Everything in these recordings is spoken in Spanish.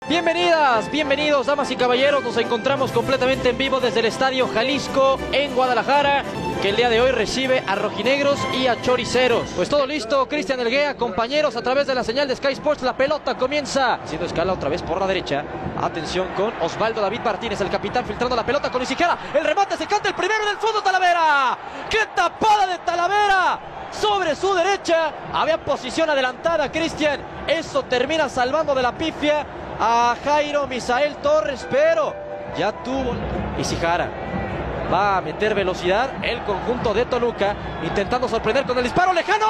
Bienvenidas, bienvenidos, damas y caballeros. Nos encontramos completamente en vivo desde el Estadio Jalisco en Guadalajara, que el día de hoy recibe a rojinegros y a choriceros. Pues todo listo, Cristian Elguea, compañeros, a través de la señal de Sky Sports. La pelota comienza haciendo escala otra vez por la derecha. Atención con Osvaldo David Martínez, el capitán, filtrando la pelota con Isijara. El remate, se canta el primero en el fondo, Talavera. ¡Qué tapada de Talavera! Sobre su derecha, había posición adelantada Cristian. Eso termina salvando de la pifia a Jairo Misael Torres, pero ya tuvo Isijara. Va a meter velocidad el conjunto de Toluca, intentando sorprender con el disparo lejano.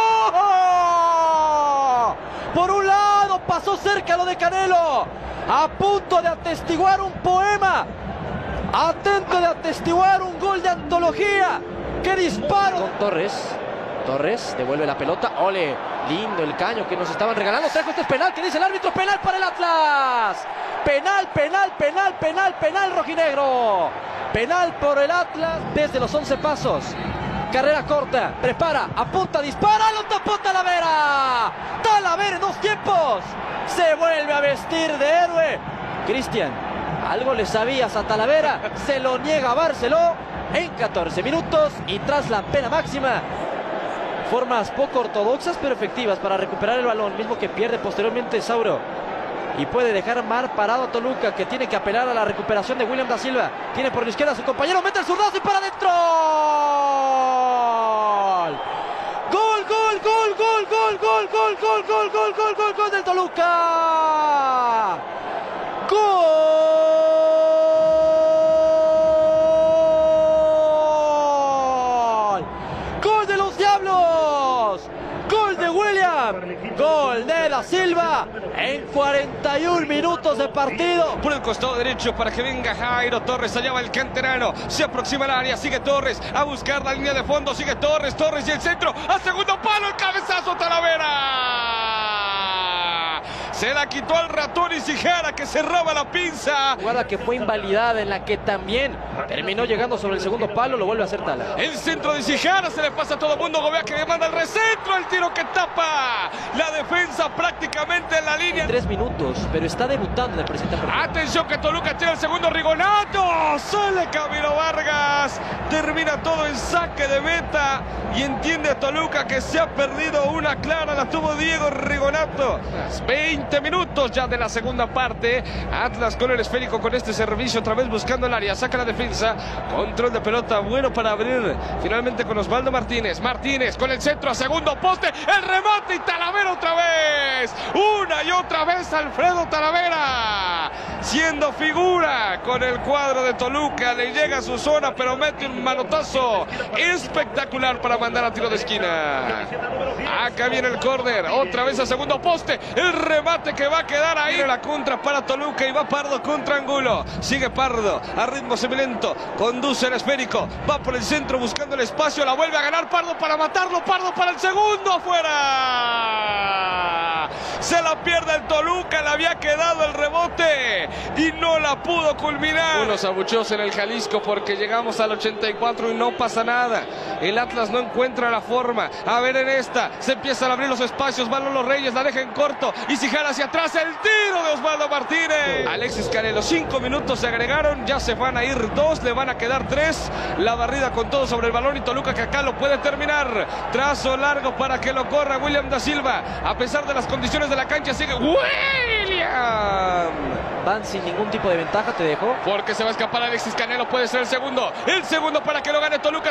Por un lado pasó cerca lo de Canelo, a punto de atestiguar un poema, atento de atestiguar un gol de antología. ¡Qué disparo! Con Torres devuelve la pelota. ¡Ole! Lindo el caño que nos estaban regalando. Trajo, este es penal. ¿Qué dice el árbitro? Penal para el Atlas. Penal, rojinegro. Penal por el Atlas desde los 11 pasos. Carrera corta. Prepara, apunta, dispara. Lo tapó Talavera. Talavera en 2 tiempos. Se vuelve a vestir de héroe. Cristian, algo le sabías a Talavera. Se lo niega a Barceló en 14 minutos y tras la pena máxima. Formas poco ortodoxas pero efectivas para recuperar el balón, mismo que pierde posteriormente Sauro. Y puede dejar mal parado a Toluca, que tiene que apelar a la recuperación de William da Silva. Tiene por la izquierda a su compañero, mete el zurdazo y para adentro. Gol del Toluca. Gol de los Diablos. Gol de William. Gol de da Silva en 41 minutos de partido. Por el costado derecho para que venga Jairo Torres. Allá va el canterano. Se aproxima al área. Sigue Torres a buscar la línea de fondo. Sigue Torres y el centro. A segundo palo. El cabezazo Talavera. Se la quitó al ratón Isijara, que cerraba la pinza. Jugada que fue invalidada, en la que también terminó llegando sobre el segundo palo. Lo vuelve a hacer Tala. El centro de Isijara, se le pasa a todo el mundo. Gobea que demanda el recentro. El tiro que tapa la defensa prácticamente en la línea. 3 minutos, pero está debutando en el presente partido. Atención que Toluca tiene el segundo. Rigonato. Sale Camilo Vargas. Termina todo en saque de meta. Y entiende Toluca que se ha perdido una clara. La tuvo Diego Rigonato. 20 minutos ya de la segunda parte. Atlas con el esférico, con este servicio, otra vez buscando el área, saca la defensa, control de pelota bueno para abrir finalmente con Osvaldo Martínez. Martínez con el centro a segundo poste, el remate y Talavera otra vez. Una y otra vez Alfredo Talavera, siendo figura con el cuadro de Toluca. Le llega a su zona, pero mete un manotazo espectacular para mandar a tiro de esquina. Acá viene el córner, otra vez a segundo poste, el remate que va a quedar ahí. La contra para Toluca y va Pardo contra Angulo. Sigue Pardo a ritmo semilento, conduce el esférico, va por el centro buscando el espacio, la vuelve a ganar Pardo para matarlo. Pardo para el segundo, afuera. Se la pierde el Toluca, le había quedado el rebote y no la pudo culminar. Unos abucheos en el Jalisco porque llegamos al 84 y no pasa nada. El Atlas no encuentra la forma. A ver, en esta se empiezan a abrir los espacios. Van los Reyes, la deja en corto. Isijara hacia atrás, el tiro de Osvaldo Martínez. Alexis Canelo, 5 minutos se agregaron. Ya se van a ir 2, le van a quedar 3. La barrida con todo sobre el balón y Toluca que acá lo puede terminar. Trazo largo para que lo corra William da Silva. A pesar de las condiciones de la cancha, sigue William. Van sin ningún tipo de ventaja, te dejo. Porque se va a escapar Alexis Canelo, puede ser el segundo. El segundo para que lo gane Toluca.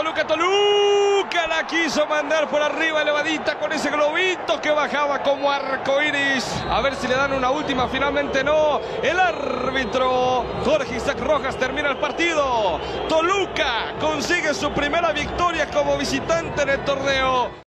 La quiso mandar por arriba, elevadita con ese globito que bajaba como arcoíris. A ver si le dan una última, finalmente no. El árbitro Jorge Isaac Rojas termina el partido. Toluca consigue su primera victoria como visitante en el torneo.